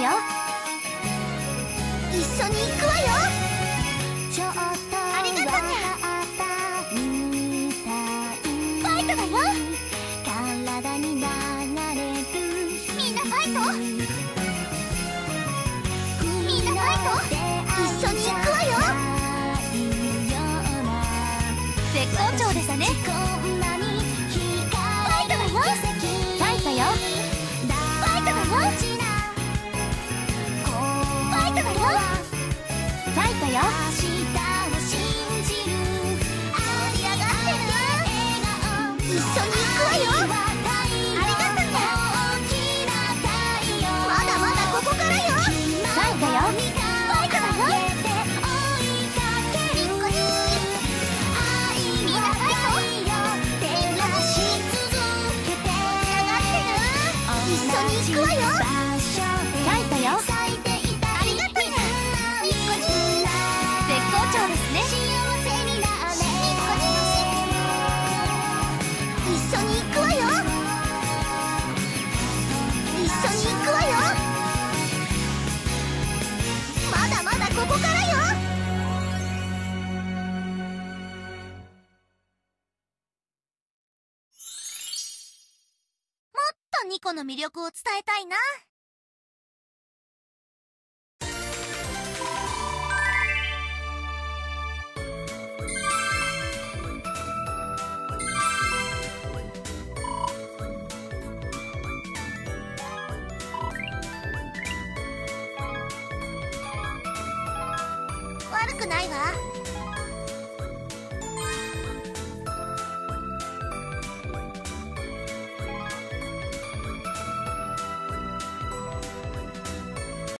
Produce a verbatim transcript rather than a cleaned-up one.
よ。 一緒に行くわよ。ありがとね。ファイトだよ。みんなファイト。みんなファイト。一緒に行くわよ。 絶好調ですね。 ファイトだよ。 ファイトよ。 ファイトだよ。ファイトだよ。 ファイトよ。 一緒に行くわよ。ありがとね。まだまだここからよ。 ファイトよ。 ファイトだよ。みんなファイト。みんな上がってる。一緒に行くわよ。 ファイトよ。 ありがとね。 絶好調ですね。 一緒に行くわよ。一緒に行くわよ。まだまだここからよ。もっとニコの魅力を伝えたいな。悪くないわ。